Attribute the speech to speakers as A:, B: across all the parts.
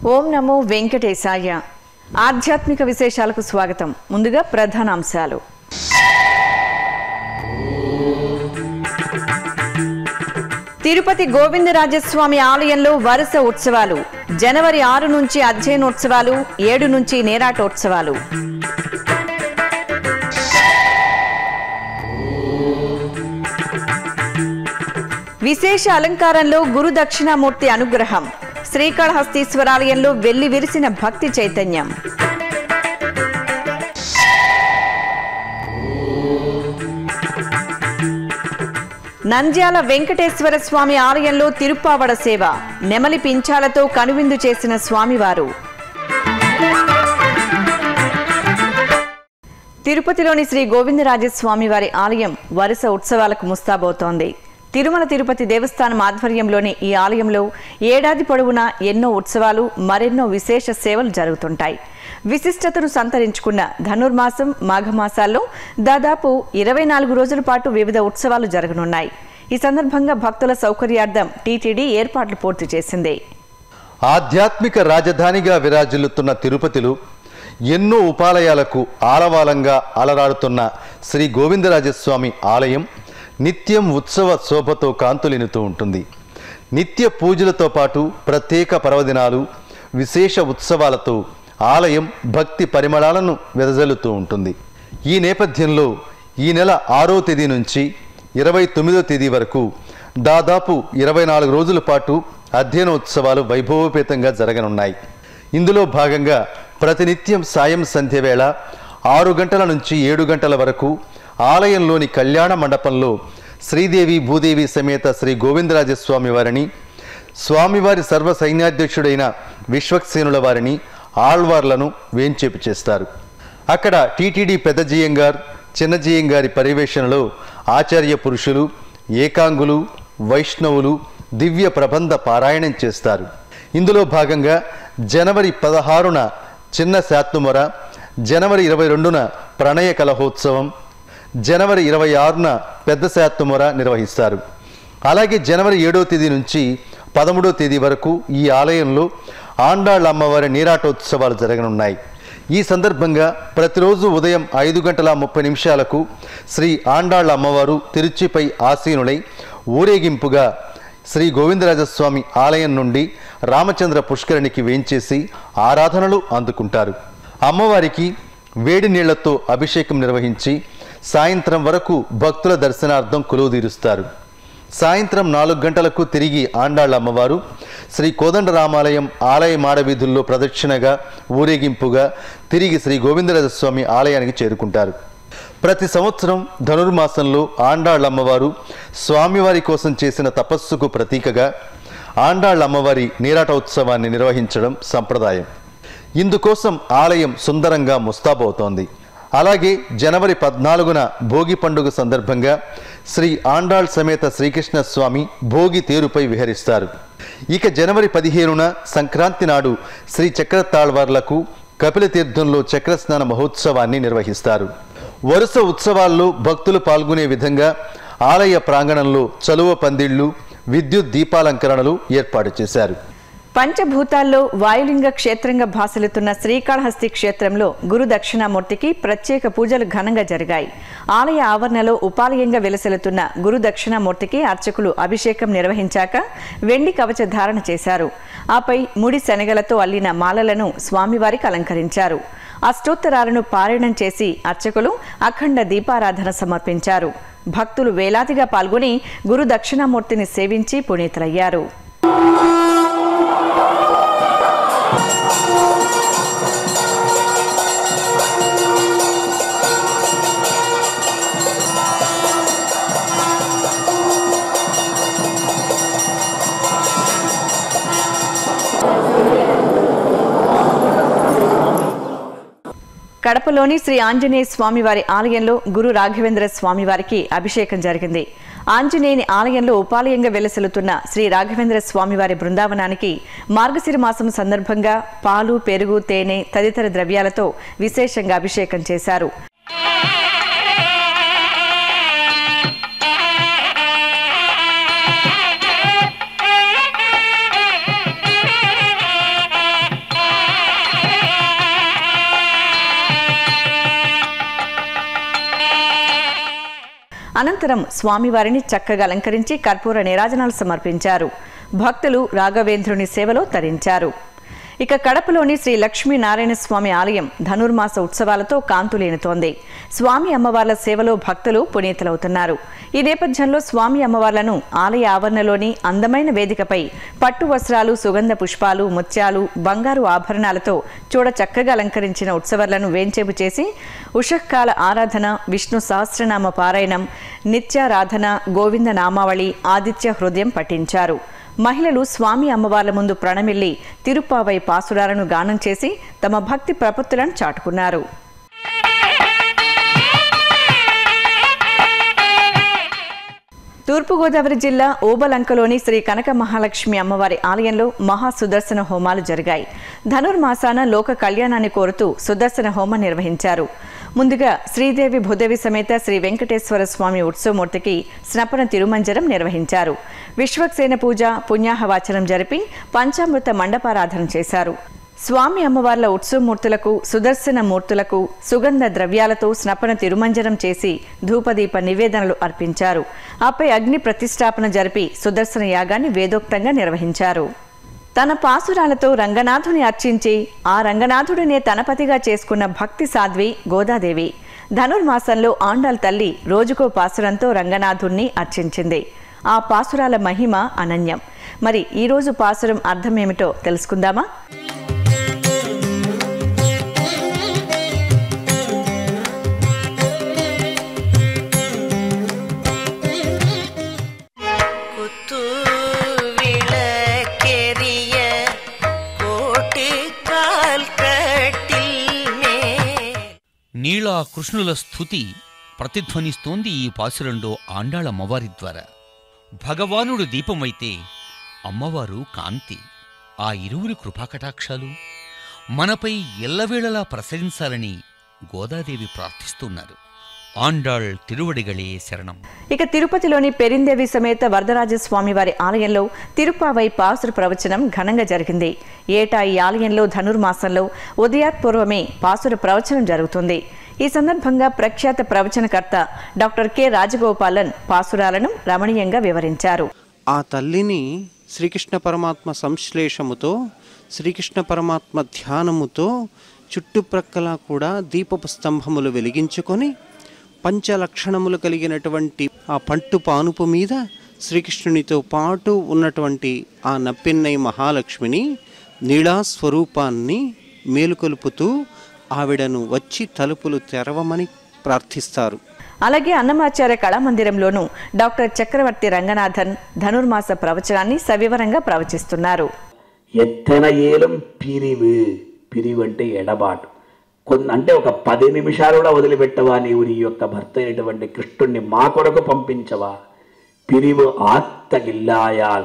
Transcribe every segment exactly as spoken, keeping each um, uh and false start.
A: ఓం నమో వెంకటేశాయ. ఆధ్యాత్మిక విశేషాలకు స్వాగతం. ముందుగా ప్రధానాంశాలు. తిరుపతి గోవిందరాజస్వామి ఆలయంలో వరుస ఉత్సవాలు. జనవరి ఆరు నుంచి అధ్యయనోత్సవాలు, ఏడు నుంచి నేరాటోత్సవాలు. విశేష అలంకారంలో గురు దక్షిణామూర్తి అనుగ్రహం. శ్రీకాళహస్తీశ్వరాలయంలో వెల్లి విరిసిన భక్తి చైతన్యం. నంద్యాల వెంకటేశ్వర స్వామి ఆలయంలో తిరుప్పావడ సేవ. నెమలి పింఛాలతో కనువిందు చేసిన స్వామివారు. తిరుపతిలోని శ్రీ గోవిందరాజస్వామి వారి ఆలయం వరుస ఉత్సవాలకు ముస్తాబవుతోంది. తిరుమల తిరుపతి దేవస్థానం ఆధ్వర్యంలోని ఈ ఆలయంలో ఏడాది పొడవునా ఎన్నో ఉత్సవాలు, మరెన్నో విశేష సేవలు జరుగుతుంటాయి. విశిష్టతను సంతరించుకున్న ధనుర్మాసం, మాఘమాసాల్లో దాదాపు ఇరవై నాలుగు రోజుల పాటు వివిధ ఉత్సవాలు జరగనున్నాయి. ఈ సందర్భంగా భక్తుల సౌకర్యార్థం టీటీడీ ఏర్పాట్లు పూర్తి చేసింది.
B: ఆధ్యాత్మిక రాజధానిగా విరాజిల్లుతున్న తిరుపతిలో ఎన్నో ఉపాలయాలకు ఆలవాలంగా అలరాడుతున్న శ్రీ గోవిందరాజస్వామి ఆలయం నిత్యం ఉత్సవ శోభతో కాంతులినుతూ ఉంటుంది. నిత్య పూజలతో పాటు ప్రత్యేక పర్వదినాలు, విశేష ఉత్సవాలతో ఆలయం భక్తి పరిమళాలను వెదజల్లుతూ ఉంటుంది. ఈ నేపథ్యంలో ఈ నెల ఆరో తేదీ నుంచి ఇరవై తొమ్మిదో తేదీ వరకు దాదాపు ఇరవై నాలుగు రోజుల పాటు అధ్యయనోత్సవాలు వైభవోపేతంగా జరగనున్నాయి. ఇందులో భాగంగా ప్రతినిత్యం సాయం సంధ్య వేళ ఆరు గంటల నుంచి ఏడు గంటల వరకు ఆలయంలోని కళ్యాణ మండపంలో శ్రీదేవి భూదేవి సమేత శ్రీ గోవిందరాజస్వామి వారిని, స్వామివారి సర్వ సైన్యాధ్యక్షుడైన విశ్వక్సేనుల వారిని, ఆళ్వార్లను వేంచేపు చేస్తారు. అక్కడ టీటీడీ పెద్ద జీయంగార్, చిన్న జీయంగారి పర్యవేక్షణలో ఆచార్య పురుషులు, ఏకాంగులు, వైష్ణవులు దివ్య ప్రబంధ పారాయణం చేస్తారు. ఇందులో భాగంగా జనవరి పదహారున చిన్న శాత్తుమొర, జనవరి ఇరవై రెండున ప్రణయ కలహోత్సవం, జనవరి ఇరవై ఆరున పెద్ద శాత్తుమొర నిర్వహిస్తారు. అలాగే జనవరి ఏడో తేదీ నుంచి పదమూడో తేదీ వరకు ఈ ఆలయంలో ఆండాళ్ళ అమ్మవారి నీరాటోత్సవాలు జరగనున్నాయి. ఈ సందర్భంగా ప్రతిరోజు ఉదయం ఐదు గంటల ముప్పై నిమిషాలకు శ్రీ ఆండాళ్ళ అమ్మవారు తిరుచిపై ఆసీనులై ఊరేగింపుగా శ్రీ గోవిందరాజస్వామి ఆలయం నుండి రామచంద్ర పుష్కరిణికి వేంచేసి ఆరాధనలు అందుకుంటారు. అమ్మవారికి వేడి నీళ్లతో అభిషేకం నిర్వహించి సాయంత్రం వరకు భక్తుల దర్శనార్థం కొలువుదీరుస్తారు. సాయంత్రం నాలుగు గంటలకు తిరిగి ఆండాళ్ళ అమ్మవారు శ్రీ కోదండరామాలయం ఆలయ మాడవీధుల్లో ప్రదక్షిణగా ఊరేగింపుగా తిరిగి శ్రీ గోవిందరాజస్వామి ఆలయానికి చేరుకుంటారు. ప్రతి సంవత్సరం ధనుర్మాసంలో ఆండాళ్ళ అమ్మవారు స్వామివారి కోసం చేసిన తపస్సుకు ప్రతీకగా ఆండాళ్ళ అమ్మవారి నీరాటోత్సవాన్ని నిర్వహించడం సంప్రదాయం. ఇందుకోసం ఆలయం సుందరంగా ముస్తాబవుతోంది. అలాగే జనవరి పద్నాలుగున భోగి పండుగ సందర్భంగా శ్రీ ఆండాళ్ సమేత శ్రీకృష్ణ స్వామి భోగి తేరుపై విహరిస్తారు. ఇక జనవరి పదిహేనున సంక్రాంతి నాడు శ్రీ చక్రతాళ్వార్లకు కపిల తీర్థంలో చక్రస్నాన మహోత్సవాన్ని నిర్వహిస్తారు. వరుస ఉత్సవాల్లో భక్తులు పాల్గొనే విధంగా ఆలయ ప్రాంగణంలో చలువ పందిళ్లు, విద్యుత్ దీపాలంకరణలు ఏర్పాటు చేశారు.
A: పంచభూతాల్లో వాయులింగ క్షేత్రంగా భాసలుతున్న శ్రీకాళహస్తి క్షేత్రంలో గురు దక్షిణామూర్తికి ప్రత్యేక పూజలు ఘనంగా జరిగాయి. ఆలయ ఆవరణలో ఉపాలయంగా వెలసెలుతున్న గురు దక్షిణామూర్తికి అర్చకులు అభిషేకం నిర్వహించాక వెండి కవచ ధారణ చేశారు. ఆపై ముడి శనగలతో అల్లిన మాలలను స్వామివారికి అలంకరించారు. అష్టోత్తరాలను పారాయణం చేసి అర్చకులు అఖండ దీపారాధన సమర్పించారు. భక్తులు వేలాదిగా పాల్గొని గురు దక్షిణామూర్తిని సేవించి పునీతులయ్యారు. కడపలోని శ్రీ ఆంజనేయ స్వామివారి ఆలయంలో గురు రాఘవేంద్ర స్వామివారికి అభిషేకం జరిగింది. ఆంజనేయుని ఆలయంలో ఉపాలయంగా వెలసెలుతున్న శ్రీ రాఘవేంద్ర స్వామివారి బృందావనానికి మార్గశిర మాసం సందర్భంగా పాలు, పెరుగు, తేనె తదితర ద్రవ్యాలతో విశేషంగా అభిషేకం చేశారు. అనంతరం స్వామివారిని చక్కగా అలంకరించి కర్పూర నీరాజనాలు సమర్పించారు. భక్తులు రాఘవేంద్రుని సేవలో తరించారు. ఇక కడపలోని శ్రీ లక్ష్మీనారాయణ స్వామి ఆలయం ధనుర్మాస ఉత్సవాలతో కాంతులేనుతోంది. స్వామి అమ్మవార్ల సేవలో భక్తులు పునీతులవుతున్నారు. ఈ నేపథ్యంలో స్వామి అమ్మవార్లను ఆలయ ఆవరణలోని అందమైన వేదికపై పట్టు వస్త్రాలు, సుగంధ పుష్పాలు, ముత్యాలు, బంగారు ఆభరణాలతో చూడ చక్కగా అలంకరించిన ఉత్సవాలను వేంచేపు చేసి ఉషఃకాల ఆరాధన, విష్ణు సహస్రనామ పారాయణం, నిత్యారాధన, గోవింద నామావళి, ఆదిత్య హృదయం పఠించారు. మహిళలు స్వామి అమ్మవార్ల ముందు ప్రణమిల్లి తిరుప్పావై పాసురాలను గానం చేసి తమ భక్తి ప్రపత్తులను చాటుకున్నారు. తూర్పుగోదావరి జిల్లా ఓబలంకలోని శ్రీ కనక మహాలక్ష్మి అమ్మవారి ఆలయంలో మహా సుదర్శన హోమాలు జరిగాయి. ధనుర్మాసాన లోక కళ్యాణాన్ని కోరుతూ సుదర్శన హోమం నిర్వహించారు. ముందుగా శ్రీదేవి భూదేవి సమేత శ్రీ వెంకటేశ్వర స్వామి ఉత్సవమూర్తికి స్నపన తిరుమంజనం నిర్వహించారు. విశ్వక్సేన పూజ, పుణ్యాహవాచనం జరిపి పంచామృత మండపారాధన చేశారు. స్వామి అమ్మవార్ల ఉత్సవమూర్తులకు, సుదర్శన మూర్తులకు సుగంధ ద్రవ్యాలతో స్నపన తిరుమంజనం చేసి ధూపదీప నివేదనలు అర్పించారు. ఆపై అగ్ని ప్రతిష్టాపన జరిపి సుదర్శన యాగాన్ని వేదోక్తంగా నిర్వహించారు. తన పాసురాలతో రంగనాథుని అర్చించి ఆ రంగనాథుడినే తనపతిగా చేసుకున్న భక్తి సాధ్వి గోదాదేవి. ధనుర్మాసంలో ఆండాల్ తల్లి రోజుకో పాసురంతో రంగనాథుణ్ణి అర్చించింది. ఆ పాసురాల మహిమ అనన్యం. మరి ఈరోజు పాసురం అర్థమేమిటో తెలుసుకుందామా?
C: నీళా కృష్ణుల స్తుతి ప్రతిధ్వనిస్తోంది ఈ పాసురంలో ఆండాళ్ అమ్మవారి ద్వారా. భగవానుడు దీపమైతే అమ్మవారు కాంతి. ఆ ఇరువురి కృపాకటాక్షాలు మనపై ఎల్లవేళలా ప్రసరించాలని గోదాదేవి ప్రార్థిస్తున్నారు. ఆండాళ్ తిరువడిగళే శరణం.
A: ఇక తిరుపతిలోని పెరిందేవి సమేత వరదరాజస్వామి వారి ఆలయంలో తిరుప్పావై పాసుర ప్రవచనం ఘనంగా జరిగింది. ఏటా ఈ ఆలయంలో ధనుర్మాసంలో ఉదయాత్పూర్వమే పాసుర ప్రవచనం జరుగుతుంది. ఈ సందర్భంగా ప్రఖ్యాత ప్రవచనకర్త డాక్టర్ కె రాజగోపాలన్ పాసురాలను రమణీయంగా వివరించారు.
D: ఆ తల్లిని శ్రీకృష్ణ పరమాత్మ సంశ్లేషముతో, శ్రీకృష్ణ పరమాత్మ ధ్యానముతో చుట్టుప్రక్కల కూడా దీపపు స్తంభములు వెలిగించుకొని పంచలక్షణములు కలిగినటువంటి ఆ పట్టు పానుపు మీద శ్రీకృష్ణునితో పాటు ఉన్నటువంటి ఆ నప్పెన్నై మహాలక్ష్మిని నీళా స్వరూపాన్ని మేలుకొలుపుతూ ఆవిడను వచ్చి తలుపులు తెరవమని ప్రార్థిస్తారు.
A: అలాగే అన్నమాచార్య కళామందిరంలోనూ డాక్టర్ చక్రవర్తి రంగనాథన్ ధనుర్మాస ప్రవచనాన్ని సవివరంగా ప్రవచిస్తున్నారు.
E: ఎత్తన ఏలం పిరివు, పిరివు అంటే ఎడబాటు. కొన్ని అంటే ఒక పది నిమిషాలు కూడా వదిలిపెట్టవా నీవు నీ యొక్క భర్త అయినటువంటి కృష్ణుణ్ణి మా కొరకు పంపించవా? పిరివు ఆత్తగిల్లాయాల్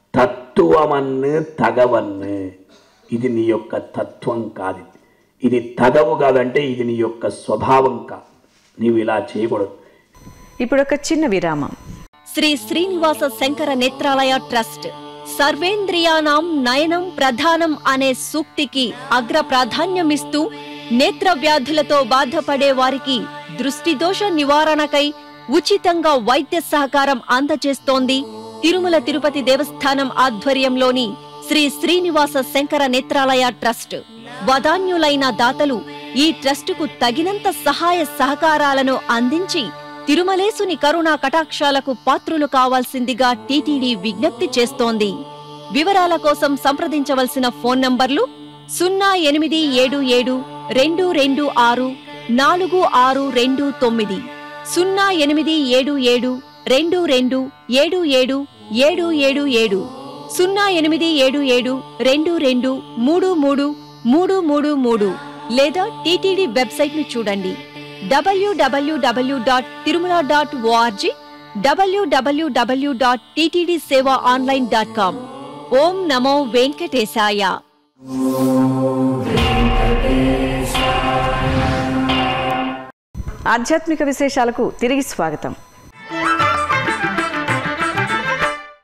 E: తత్వమన్ను తగవన్ను. ఇది నీ యొక్క తత్వం కాదు, ఇది తగవు కాదంటే ఇది నీ యొక్క స్వభావం కాదు. నీవు ఇలా చేయకూడదు.
A: ఇప్పుడు ఒక చిన్న విరామం.
F: శ్రీ శ్రీనివాస శంకర నేత్రాలయ ట్రస్ట్ సర్వేంద్రియానాం నయనం ప్రధానం అనే సూక్తికి అగ్ర ప్రాధాన్యమిస్తూ నేత్ర వ్యాధులతో బాధపడే వారికి దృష్టి దోష నివారణకై ఉచితంగా వైద్య సహకారం అందజేస్తోంది తిరుమల తిరుపతి దేవస్థానం ఆధ్వర్యంలోని శ్రీ శ్రీనివాస శంకర నేత్రాలయ ట్రస్ట్. వదాన్యులైన దాతలు ఈ ట్రస్టుకు తగినంత సహాయ సహకారాలను అందించి తిరుమలేసుని కరుణా కటాక్షాలకు పాత్రులు కావాల్సిందిగా టీటీడీ విజ్ఞప్తి చేస్తోంది. వివరాల కోసం సంప్రదించవలసిన ఫోన్ నంబర్లు సున్నా ఎనిమిది ఏడు ఏడు రెండు రెండు ఆరు నాలుగు ఆరు రెండు తొమ్మిది, సున్నా ఎనిమిది ఏడు ఏడు రెండు రెండు ఏడు ఏడు ఏడు ఏడు ఏడు, సున్నా ఎనిమిది ఏడు ఏడు రెండు రెండు మూడు మూడు మూడు మూడు మూడు, లేదా టీటీడీ వెబ్సైట్ ను చూడండి W W W dot Tirumala dot O R G, W W W dot TTD seva online dot com. ఓం నమో వెంకటేశాయ.
A: ఆధ్యాత్మిక విశేషాలకు తిరిగి స్వాగతం.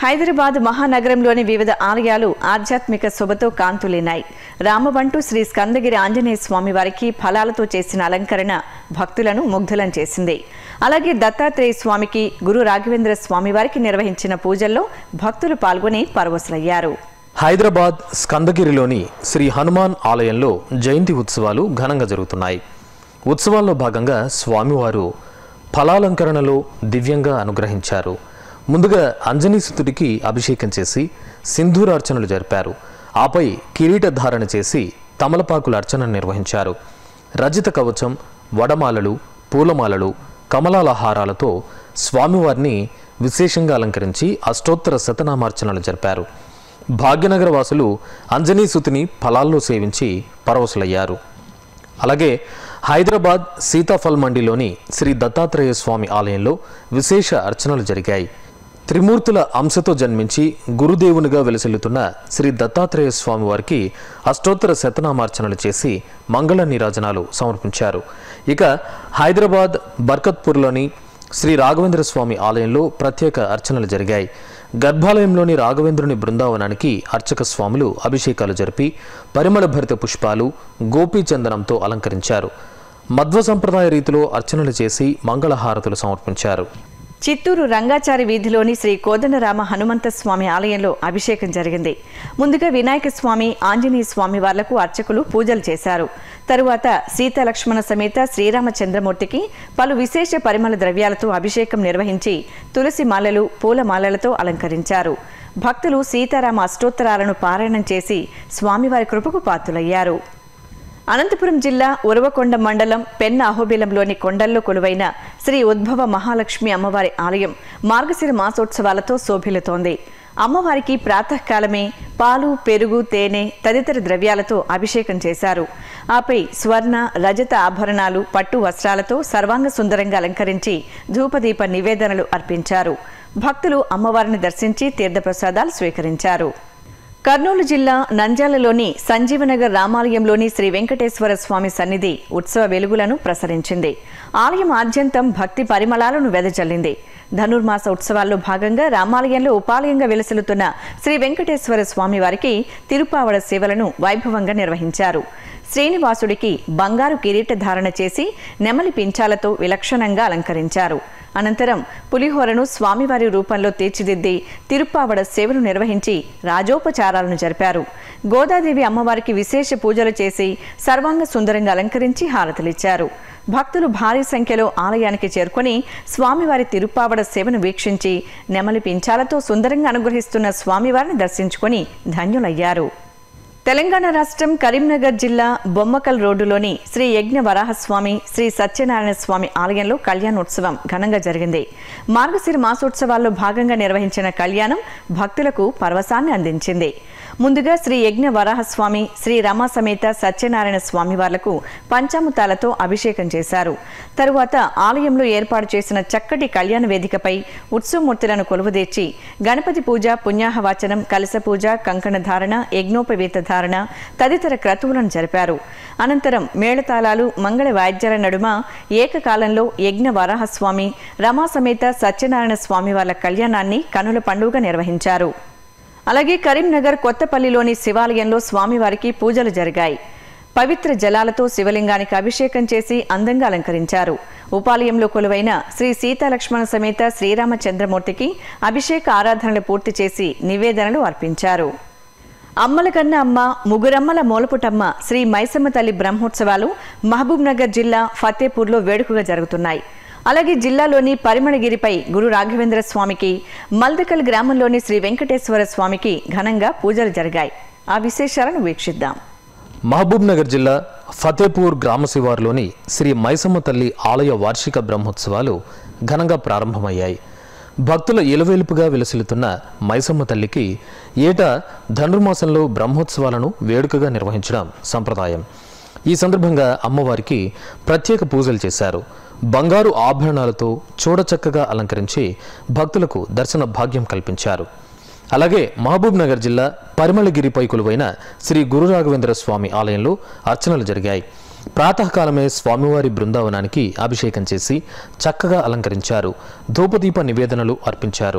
A: హైదరాబాద్ మహానగరంలోని వివిధ ఆలయాలు ఆధ్యాత్మిక శోభతో కాంతులేనాయి. రామబంటు శ్రీ స్కందగిరి ఆంజనేయ స్వామి వారికి ఫలాలతో చేసిన అలంకరణ భక్తులను ముగ్ధులం చేసింది. అలాగే దత్తాత్రేయ స్వామికి, గురు రాఘవేంద్ర స్వామి వారికి నిర్వహించిన పూజల్లో భక్తులు పాల్గొని పరవశులయ్యారు.
G: హైదరాబాద్ స్కందగిరిలోని శ్రీ హనుమాన్ ఆలయంలో జయంతి ఉత్సవాలు ఘనంగా జరుగుతున్నాయి. ఉత్సవాల్లో భాగంగా స్వామివారు ఫలాలంకరణలో దివ్యంగా అనుగ్రహించారు. ముందుగా అంజనీసుతుడికి అభిషేకం చేసి సింధూరార్చనలు జరిపారు. ఆపై కిరీట ధారణ చేసి తమలపాకుల అర్చన నిర్వహించారు. రజిత కవచం, వడమాలలు, పూలమాలలు, కమలాల హారాలతో స్వామివారిని విశేషంగా అలంకరించి అష్టోత్తర శతనామార్చనలు జరిపారు. భాగ్యనగర వాసులు అంజనీసుతుని ఫలాల్లో సేవించి పరవశులయ్యారు. అలాగే హైదరాబాద్ సీతాఫల్ మండిలోని శ్రీ దత్తాత్రేయ స్వామి ఆలయంలో విశేష అర్చనలు జరిగాయి. త్రిమూర్తుల అంశతో జన్మించి గురుదేవునిగా వెలసిల్లుతున్న శ్రీ దత్తాత్రేయ స్వామి వారికి అష్టోత్తర శతనామార్చనలు చేసి మంగళ నీరాజనాలు సమర్పించారు. ఇక హైదరాబాద్ బర్కత్పూర్లోని శ్రీ రాఘవేంద్ర స్వామి ఆలయంలో ప్రత్యేక అర్చనలు జరిగాయి. గర్భాలయంలోని రాఘవేంద్రుని బృందావనానికి అర్చక స్వాములు అభిషేకాలు జరిపి పరిమళ భరిత పుష్పాలు, గోపీచందనంతో అలంకరించారు. మధ్వ సంప్రదాయ రీతిలో అర్చనలు చేసి మంగళహారతులు సమర్పించారు.
A: చిత్తూరు రంగాచారి వీధిలోని శ్రీ కోదండరామ హనుమంత స్వామి ఆలయంలో అభిషేకం జరిగింది. ముందుగా వినాయక స్వామి, ఆంజనేయ స్వామి వార్లకు అర్చకులు పూజలు చేశారు. తరువాత సీతాలక్ష్మణ సమేత శ్రీరామచంద్రమూర్తికి పలు విశేష పరిమళ ద్రవ్యాలతో అభిషేకం నిర్వహించి తులసి మాలలు, పూల మాలలతో అలంకరించారు. భక్తులు సీతారామ అష్టోత్తరాలను పారాయణం చేసి స్వామివారి కృపకు పాత్రులయ్యారు. అనంతపురం జిల్లా ఉరవకొండ మండలం పెన్న అహోబిలంలోని కొండల్లో కొలువైన శ్రీ ఉద్భవ మహాలక్ష్మి అమ్మవారి ఆలయం మార్గశిర మాసోత్సవాలతో శోభిల్లుతోంది. అమ్మవారికి ప్రాతకాలమే పాలు, పెరుగు, తేనె తదితర ద్రవ్యాలతో అభిషేకం చేశారు. ఆపై స్వర్ణ, రజత ఆభరణాలు, పట్టు వస్త్రాలతో సర్వాంగ సుందరంగా అలంకరించి ధూపదీప నివేదనలు అర్పించారు. భక్తులు అమ్మవారిని దర్శించి తీర్థప్రసాదాలు స్వీకరించారు. కర్నూలు జిల్లా నంద్యాలలోని సంజీవనగర్ రామాలయంలోని శ్రీ వెంకటేశ్వర స్వామి సన్నిధి ఉత్సవ వెలుగులను ప్రసరించింది. ఆలయం ఆద్యంతం భక్తి పరిమళాలను వెదజల్లింది. ధనుర్మాస ఉత్సవాల్లో భాగంగా రామాలయంలో ఉపాలయంగా వెలసిల్లుతున్న శ్రీ వెంకటేశ్వర స్వామి వారికి తిరుపావడ సేవలను వైభవంగా నిర్వహించారు. శ్రీనివాసుడికి బంగారు కిరీట ధారణ చేసి నెమలి పించాలతో విలక్షణంగా అలంకరించారు. అనంతరం పులిహోరను స్వామివారి రూపంలో తీర్చిదిద్ది తిరుప్పావడ సేవను నిర్వహించి రాజోపచారాలను జరిపారు. గోదాదేవి అమ్మవారికి విశేష పూజలు చేసి సర్వాంగ సుందరంగా అలంకరించి హారతులిచ్చారు. భక్తులు భారీ సంఖ్యలో ఆలయానికి చేరుకొని స్వామివారి తిరుప్పావడ సేవను వీక్షించి నెమలి పించాలతో సుందరంగా అనుగ్రహిస్తున్న స్వామివారిని దర్శించుకొని ధన్యులయ్యారు. తెలంగాణ రాష్ట్రం కరీంనగర్ జిల్లా బొమ్మకల్ రోడ్డులోని శ్రీ యజ్ఞ వరాహస్వామి, శ్రీ సత్యనారాయణ స్వామి ఆలయంలో కళ్యాణోత్సవం ఘనంగా జరిగింది. మార్గశిర మాసోత్సవాల్లో భాగంగా నిర్వహించిన కళ్యాణం భక్తులకు పరవశాన్ని అందించింది. ముందుగా శ్రీ యజ్ఞ వరాహస్వామి, శ్రీ రమా సమేత సత్యనారాయణ స్వామి వార్లకు పంచామృతాలతో అభిషేకం చేశారు. తరువాత ఆలయంలో ఏర్పాటు చేసిన చక్కటి కళ్యాణ వేదికపై ఉత్సవమూర్తులను కొలువుదీర్చి గణపతి పూజ, పుణ్యాహవాచనం, కలశ పూజ, కంకణ ధారణ, యజ్ఞోపవీత ధారణ తదితర క్రతువులను జరిపారు. అనంతరం మేళతాళాలు, మంగళ వాయిద్యాల నడుమ ఏకకాలంలో యజ్ఞ వరాహస్వామి, రమా సమేత సత్యనారాయణ స్వామి వార్ల కళ్యాణాన్ని కనుల పండుగ నిర్వహించారు. అలాగే కరీంనగర్ కొత్తపల్లిలోని శివాలయంలో స్వామివారికి పూజలు జరిగాయి. పవిత్ర జలాలతో శివలింగానికి అభిషేకం చేసి అందంగా అలంకరించారు. ఉపాలయంలో కొలువైన శ్రీ సీతాలక్ష్మణ సమేత శ్రీరామచంద్రమూర్తికి అభిషేక ఆరాధనలు పూర్తి చేసి నివేదనలు అర్పించారు. అమ్మల కన్న అమ్మ, ముగురమ్మల మూలపుటమ్మ శ్రీ మైసమ్మ తల్లి బ్రహ్మోత్సవాలు మహబూబ్ నగర్ జిల్లా ఫతేపూర్లో వేడుకగా జరుగుతున్నాయి. అలాగే జిల్లాలోని పరిమళగిరిపై గురు రాఘవేంద్ర స్వామికి, మల్దకల్ గ్రామంలోని శ్రీ వెంకటేశ్వర స్వామికి ఘనంగా పూజలు జరిగాయి. ఆ విశేషాలను వీక్షిద్దాం.
G: మహబూబ్ నగర్ జిల్లా ఫతేపూర్ గ్రామ శివారులోని శ్రీ మైసమ్మ తల్లి ఆలయ వార్షిక బ్రహ్మోత్సవాలు ఘనంగా ప్రారంభమయ్యాయి. భక్తుల ఇలవేలుపుగా విలసిల్లుతున్న మైసమ్మ తల్లికి ఏటా ధనుర్మాసంలో బ్రహ్మోత్సవాలను వేడుకగా నిర్వహించడం సంప్రదాయం. ఈ సందర్భంగా అమ్మవారికి ప్రత్యేక పూజలు చేశారు. బంగారు ఆభరణాలతో చూడచక్కగా అలంకరించి భక్తులకు దర్శన భాగ్యం కల్పించారు. అలాగే మహబూబ్ నగర్ జిల్లా పరిమళగిరిపై కొలువైన శ్రీ గురు రాఘవేంద్ర స్వామి ఆలయంలో అర్చనలు జరిగాయి. ప్రాతకాలమే స్వామివారి బృందావనానికి అభిషేకం చేసి చక్కగా అలంకరించారు. ధూపదీప నివేదనలు అర్పించారు.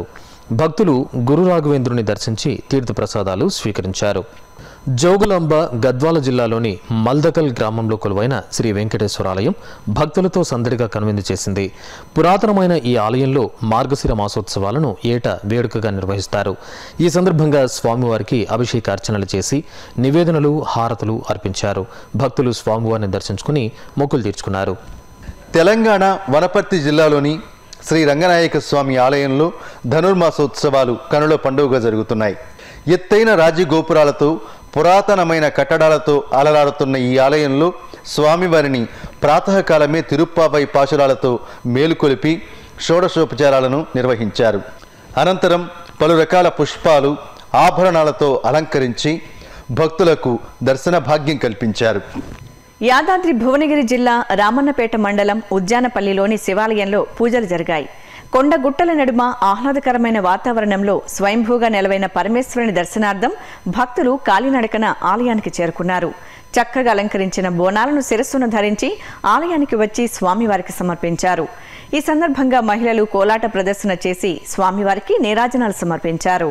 G: భక్తులు గురు రాఘవేంద్రుని దర్శించి తీర్థప్రసాదాలు స్వీకరించారు. జోగులాంబ గద్వాల జిల్లాలోని మల్దకల్ గ్రామంలో కొలువైన శ్రీ వెంకటేశ్వర ఆలయం భక్తులతో సందడిగా కనువిందు చేసింది. పురాతనమైన ఈ ఆలయంలో మార్గశిర మాసోత్సవాలను ఏటా వేడుకగా నిర్వహిస్తారు. ఈ సందర్భంగా స్వామివారికి అభిషేకార్చనలు చేసి నివేదనలు, హారతులు అర్పించారు. భక్తులు స్వామివారిని దర్శించుకుని మొక్కులు తీర్చుకున్నారు.
B: తెలంగాణ వనపర్తి జిల్లాలోని శ్రీ రంగనాయక స్వామి ఆలయంలో ధనుర్మాసోత్సవాలు కనుల పండుగగా జరుగుతున్నాయి. ఎత్తైన రాజగోపురాలతో పురాతనమైన కట్టడాలతో అలరాడుతున్న ఈ ఆలయంలో స్వామివారిని ప్రాతకాలమే తిరుప్పావై పాశురాలతో మేలుకొలిపి షోడశోపచారాలను నిర్వహించారు. అనంతరం పలు రకాల పుష్పాలు, ఆభరణాలతో అలంకరించి భక్తులకు దర్శన భాగ్యం కల్పించారు.
A: యాదాద్రి భువనగిరి జిల్లా రామన్నపేట మండలం ఉద్యానపల్లిలోని శివాలయంలో పూజలు జరిగాయి. కొండగుట్టల నడుమ ఆహ్లాదకరమైన వాతావరణంలో స్వయంభూగా నెలవైన పరమేశ్వరుని దర్శనార్థం భక్తులు కాలినడకన ఆలయానికి చేరుకున్నారు. చక్కగా అలంకరించిన బోనాలను శిరస్సును ధరించి ఆలయానికి వచ్చి స్వామివారికి సమర్పించారు. ఈ సందర్భంగా మహిళలు కోలాట ప్రదర్శన చేసి స్వామివారికి నీరాజనాలు సమర్పించారు.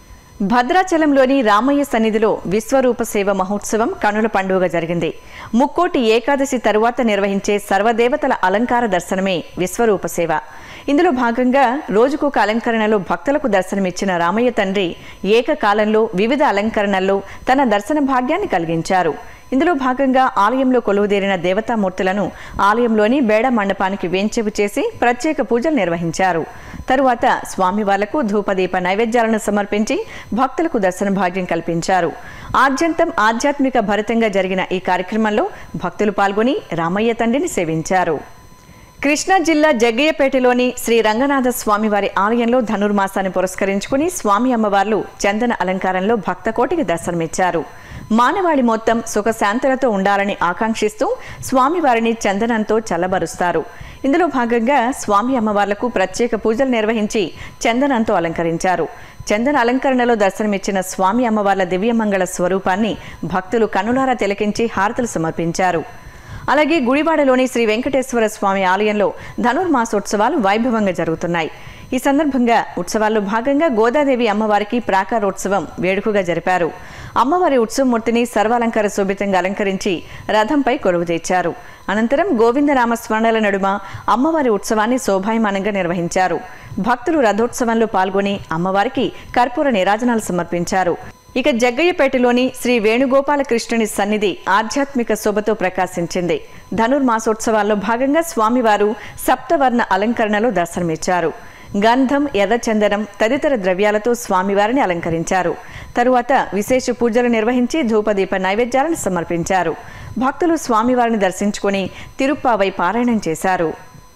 A: భద్రాచలంలోని రామయ్య సన్నిధిలో విశ్వరూప సేవ మహోత్సవం కనుల పండుగ జరిగింది. ముక్కోటి ఏకాదశి తరువాత నిర్వహించే సర్వదేవతల అలంకార దర్శనమే విశ్వరూప సేవ. ఇందులో భాగంగా రోజుకొక అలంకరణలో భక్తులకు దర్శనమిచ్చిన రామయ్య తండ్రి ఏకకాలంలో వివిధ అలంకరణల్లో తన దర్శన భాగ్యాన్ని కలిగించారు. ఇందులో భాగంగా ఆలయంలో కొలువుదీరిన దేవతామూర్తులను ఆలయంలోని బేడ మండపానికి వేంచేపు చేసి ప్రత్యేక పూజలు నిర్వహించారు. తరువాత స్వామివార్లకు ధూపదీప నైవేద్యాలను సమర్పించి భక్తులకు దర్శన భాగ్యం కల్పించారు. ఆద్యంతం ఆధ్యాత్మిక భరితంగా జరిగిన ఈ కార్యక్రమంలో భక్తులు పాల్గొని రామయ్య తండ్రిని సేవించారు. కృష్ణా జిల్లా జగ్గయ్యపేటలోని శ్రీ రంగనాథ స్వామివారి ఆలయంలో ధనుర్మాసాన్ని పురస్కరించుకుని స్వామి అమ్మవార్లు చందన అలంకారంలో భక్తకోటికి దర్శనమిచ్చారు. మానవాళి మొత్తం సుఖశాంతులతో ఉండాలని ఆకాంక్షిస్తూ స్వామివారిని చందనంతో చల్లబరుస్తారు. ఇందులో భాగంగా స్వామి అమ్మవార్లకు ప్రత్యేక పూజలు నిర్వహించి చందనంతో అలంకరించారు. చందన అలంకరణలో దర్శనమిచ్చిన స్వామి అమ్మవార్ల దివ్యమంగళ స్వరూపాన్ని భక్తులు కన్నులారా తిలకించి హారతులు సమర్పించారు. అలాగే గుడివాడలోని శ్రీ వెంకటేశ్వర స్వామి ఆలయంలో ధనుర్మాసోత్సవాలు వైభవంగా జరుగుతున్నాయి. ఈ సందర్భంగా ఉత్సవాల్లో భాగంగా గోదాదేవి అమ్మవారికి ప్రాకారోత్సవం వేడుకగా జరిపారు. అమ్మవారి ఉత్సవమూర్తిని సర్వాలంకార శోభితంగా అలంకరించి రథంపై కొలువు తెచ్చారు. అనంతరం గోవిందనామ స్మరణల నడుమ అమ్మవారి ఉత్సవాన్ని శోభాయమానంగా నిర్వహించారు. భక్తులు రథోత్సవంలో పాల్గొని అమ్మవారికి కర్పూర నీరాజనాలు సమర్పించారు. ఇక జగ్గయ్యపేటలోని శ్రీ వేణుగోపాలకృష్ణుని సన్నిధి ఆధ్యాత్మిక శోభతో ప్రకాశించింది. ధనుర్మాసోత్సవాల్లో భాగంగా స్వామివారు సప్తవర్ణ అలంకరణలో దర్శనమిచ్చారు. గంధం, ఎర్రచందనం తదితర ద్రవ్యాలతో స్వామివారిని అలంకరించారు. తరువాత విశేష పూజలు నిర్వహించి ధూపదీప నైవేద్యాలను సమర్పించారు. భక్తులు స్వామివారిని దర్శించుకుని తిరుప్పావై పారాయణం చేశారు.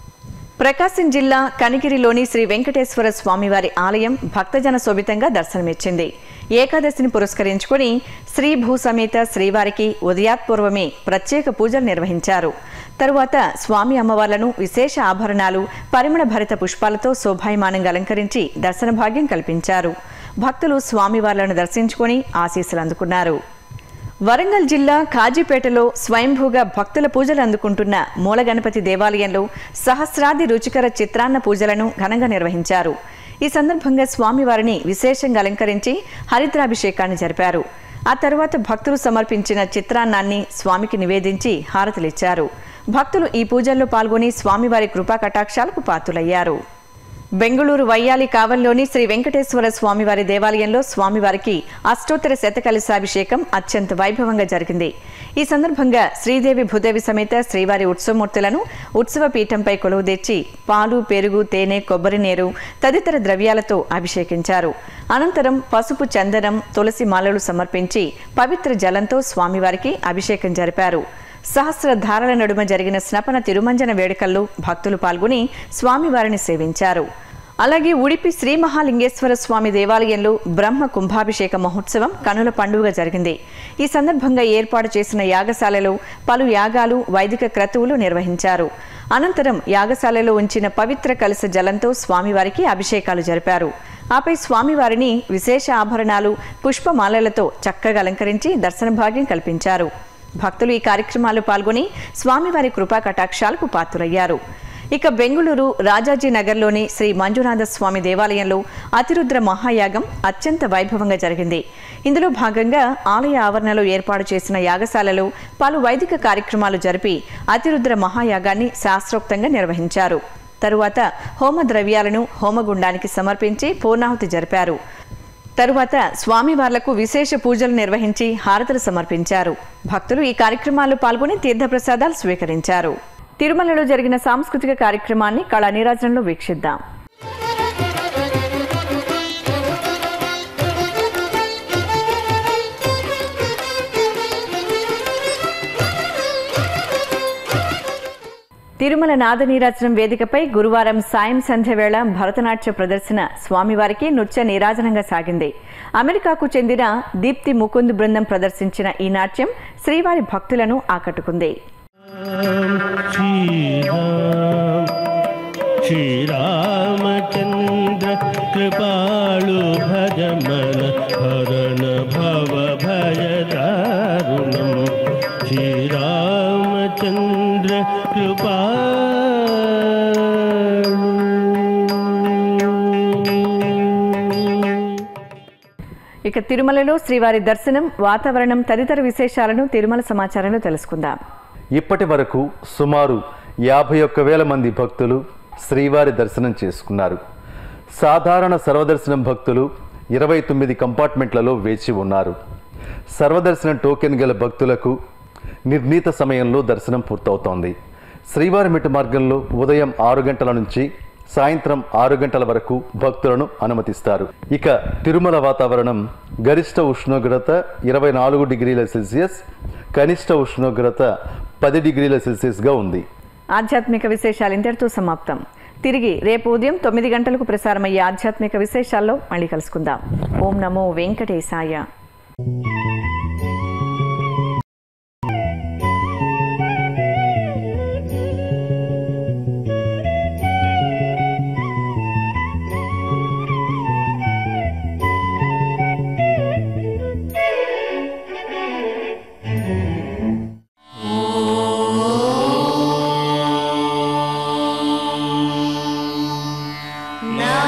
A: ప్రకాశం జిల్లా కనిగిరిలోని శ్రీ వెంకటేశ్వర స్వామివారి ఆలయం భక్తజన శోభితంగా దర్శనమిచ్చింది. ఏకాదశిని పురస్కరించుకుని శ్రీ భూసమేత శ్రీవారికి ఉదయాత్పూర్వమే ప్రత్యేక పూజలు నిర్వహించారు. తరువాత స్వామి అమ్మవార్లను విశేష ఆభరణాలు, పరిమళ భరిత పుష్పాలతో శోభాయమానంగా అలంకరించి దర్శన భాగ్యం కల్పించారు. భక్తులు స్వామివార్లను దర్శించుకుని ఆశీస్సులు అందుకున్నారు. వరంగల్ జిల్లా కాజీపేటలో స్వయంభూగా భక్తుల పూజలు అందుకుంటున్న మూలగణపతి దేవాలయంలో సహస్రాది రుచికర చిత్రాన్న పూజలను ఘనంగా నిర్వహించారు. ఈ సందర్భంగా స్వామివారిని విశేషంగా అలంకరించి హరిద్రాభిషేకాన్ని జరిపారు. ఆ తర్వాత భక్తులు సమర్పించిన చిత్రాన్నాన్ని స్వామికి నివేదించి హారతులిచ్చారు. భక్తులు ఈ పూజల్లో పాల్గొని స్వామివారి కృపా కటాక్షాలకు పాత్రులయ్యారు. బెంగళూరు వయ్యాలి కావల్లోని శ్రీ వెంకటేశ్వర స్వామివారి దేవాలయంలో స్వామివారికి అష్టోత్తర శతకలశాభిషేకం అత్యంత వైభవంగా జరిగింది. ఈ సందర్భంగా శ్రీదేవి భూదేవి సమేత శ్రీవారి ఉత్సవమూర్తులను ఉత్సవ పీఠంపై కొలువుదీర్చి పాలు, పెరుగు, తేనె, కొబ్బరి నీరు తదితర ద్రవ్యాలతో అభిషేకించారు. అనంతరం పసుపు, చందనం, తులసి మాలలు సమర్పించి పవిత్ర జలంతో స్వామివారికి అభిషేకం జరిపారు. సహస్ర ధారల నడుమ జరిగిన స్నపన తిరుమంజన వేడుకల్లో భక్తులు పాల్గొని స్వామివారిని సేవించారు. అలాగే ఉడిపి శ్రీ మహాలింగేశ్వర స్వామి దేవాలయంలో బ్రహ్మ కుంభాభిషేక మహోత్సవం కనుల పండుగ జరిగింది. ఈ సందర్భంగా ఏర్పాటు చేసిన యాగశాలలో పలు యాగాలు, వైదిక క్రతువులు నిర్వహించారు. అనంతరం యాగశాలలో ఉంచిన పవిత్ర కలశ జలంతో స్వామివారికి అభిషేకాలు జరిపారు. ఆపై స్వామివారిని విశేష ఆభరణాలు, పుష్పమాలలతో చక్కగా అలంకరించి దర్శన భాగ్యం కల్పించారు. భక్తులు ఈ కార్యక్రమాల్లో పాల్గొని స్వామివారి కృపా కటాక్షాలకు పాత్రులయ్యారు. ఇక బెంగుళూరు రాజాజీ నగర్లోని శ్రీ మంజునాథ స్వామి దేవాలయంలో అతిరుద్ర మహాయాగం అత్యంత వైభవంగా జరిగింది. ఇందులో భాగంగా ఆలయ ఆవరణలో ఏర్పాటు చేసిన యాగశాలలో పలు వైదిక కార్యక్రమాలు జరిపి అతిరుద్ర మహాయాగాన్ని శాస్త్రోక్తంగా నిర్వహించారు. తరువాత హోమ ద్రవ్యాలను హోమగుండానికి సమర్పించి పూర్ణాహుతి జరిపారు. తరువాత స్వామివార్లకు విశేష పూజలు నిర్వహించి హారతులు సమర్పించారు. భక్తులు ఈ కార్యక్రమాల్లో పాల్గొని తీర్థప్రసాదాలు స్వీకరించారు. తిరుమలలో జరిగిన సాంస్కృతిక కార్యక్రమాన్ని కళా నీరాజనంలో వీక్షిద్దాం. తిరుమల నాద నీరాజనం వేదికపై గురువారం సాయం సంధ్య వేళ భరతనాట్య ప్రదర్శన స్వామివారికి నృత్య నీరాజనంగా సాగింది. అమెరికాకు చెందిన దీప్తి ముకుంద్ బృందం ప్రదర్శించిన ఈ నాట్యం శ్రీవారి భక్తులను ఆకట్టుకుంది.
H: శ్రీరామచంద్ర కృపాళు భజమన హరణ భవ భయదారుణం శ్రీరామచంద్ర కృపా.
A: ఇక తిరుమలలో శ్రీవారి దర్శనం, వాతావరణం తదితర విశేషాలను తిరుమల సమాచారంలో తెలుసుకుందాం.
B: ఇప్పటి వరకు సుమారు యాభై ఒక్క వేల మంది భక్తులు శ్రీవారి దర్శనం చేసుకున్నారు. సాధారణ సర్వదర్శనం భక్తులు ఇరవై తొమ్మిది కంపార్ట్మెంట్లలో వేచి ఉన్నారు. సర్వదర్శనం టోకెన్ గల భక్తులకు నిర్ణీత సమయంలో దర్శనం పూర్తవుతోంది. శ్రీవారి మెట్టు మార్గంలో ఉదయం ఆరు గంటల నుంచి సాయంత్రం ఆరు గంటల వరకు భక్తులను అనుమతిస్తారు. ఇక తిరుమల వాతావరణం గరిష్ట ఉష్ణోగ్రత ఇరవై నాలుగు డిగ్రీల సెల్సియస్, కనిష్ట ఉష్ణోగ్రత పది డిగ్రీల సెల్సియస్గా ఉంది.
A: ఆధ్యాత్మిక విశేషాలు ఇంతటితో సమాప్తం. తిరిగి రేపు ఉదయం తొమ్మిది గంటలకు ప్రసారమయ్యే ఆధ్యాత్మిక విశేషాల్లో మళ్ళీ కలుసుకుందాం. ఓం నమో వెంకటేశాయ.
I: నా